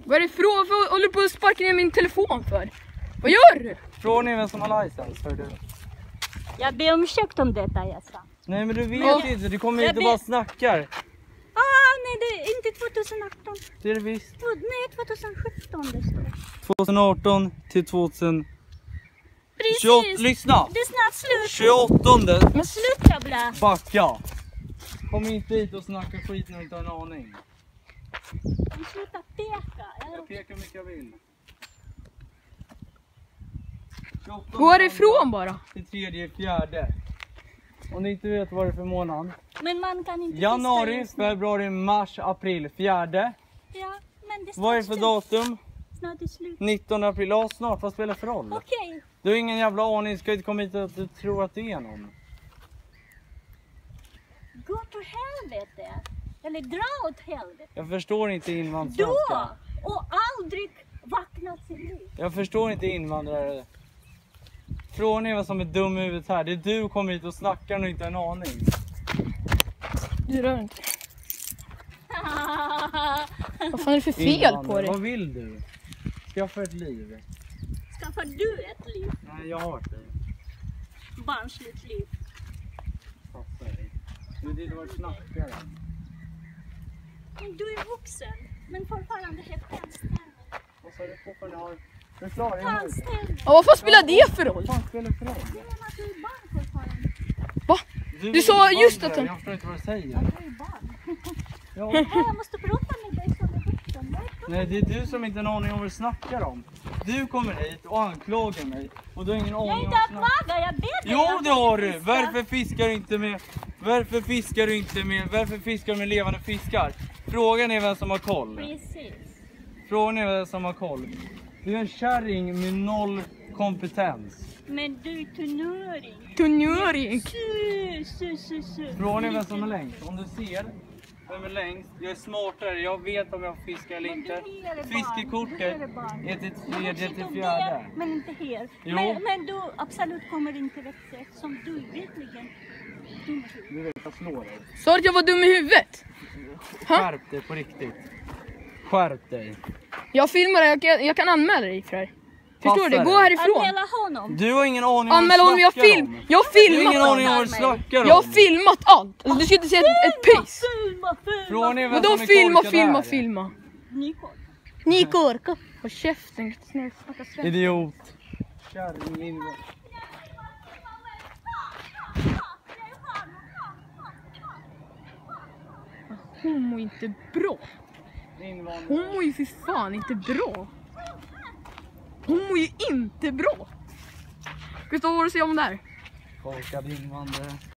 Vad är det ifrån? För håller på att sparka ner min telefon för? Vad gör du? Från vem som har licens, hör du? Jag ber om ursäkt om detta, jag sa. Nej, men du vet inte, du kommer hit och bara snackar. Nej, det är inte 2018. Det är det visst. Nej, 2017 det står. 2018 till 2000. Precis. 28, lyssna! Det är snart slut. 28. Men sluta bla. Backa! Kom inte hit och snacka skit när du inte har en aning. Sluta peka. Jag pekar mycket jag vill. Gå härifrån bara. Till 3/4. Om ni inte vet vad det är för månad. Men man kan inte Januari, just nu. februari, mars, april, 4. Ja, men det är Vad är det snart för datum? Snart är slut. 19 april. Ja, snart. Vad spelar för roll? Okej. Du har ingen jävla aning. Ska inte komma hit att du tror att det är någon. Gå på helvete. Eller dra åt helvete. Jag förstår inte Då invandrarsvenska. och aldrig vaknat till liv. Jag förstår inte invandrare. Frågan är vad som är dum i huvudet här. Det är du kommer hit och snackar och inte har en aning. Du rör inte. Vad fan är det för fel på dig? Vad vill du? Skaffa ett liv. Skaffar du ett liv? Nej, jag har ett liv. Barnsligt liv. Fattar dig. Du är dit och snackar. Men du är vuxen. Men fortfarande helt anställd. Vad sa du? Fortfarande har... Förklara, jag har inte. Anställd. Ja, vad fan spelar det för roll? Vad fan spelar det för roll? Jag menar att du är barn fortfarande. Va? Du sa är just invandrare, att Jag förstår inte vad du säger. Du är barn. Ja. Jag måste prata med dig som är vuxen. Nej, det är du som inte har en aning om vad du snackar om. Du kommer hit och anklagar mig. Och du har ingen aning Jag är om inte vad du snackar. anklagad, jag vet det. Jo, det har du! Varför fiskar du inte med? Varför fiskar du inte med? Varför fiskar du med levande fiskar? Frågan är vem som har koll. Precis. Frågan är vem som har koll. Du är en kärring med 0 kompetens. Men du är tunnöring. Tunnöring. Frågan är vem som är längst. Om du ser vem är längst. Jag är smartare. Jag vet om jag fiskar eller inte. Fiskekortet är till 3/4. Men inte här. Jo. Men du absolut kommer inte växa eftersom du är verkligen dum. Du vet, jag slår dig. Sa du att jag var dum i huvudet? Skärp dig på riktigt. Skärp dig. Jag filmar dig, jag kan anmäla dig för det här. Förstår du? Passar Gå dig. härifrån. Anmäla honom. Du har ingen aning om Anmäl honom, jag har Du har ingen filmat aning om vad allt. du snackar om. Jag har filmat allt. Alltså, du ska inte säga ett piss. Frågan är vem Vadå som är filma, korkad här. filma? Nikon. Ni korkar. Håll käften. Snacka svenska. Idiot. Kärring invandrare. Homo är inte bra. Homo är ju för fan inte bra. Homo är ju inte bra. Gustav, vad har du att säga om det här? Korkad invandrare.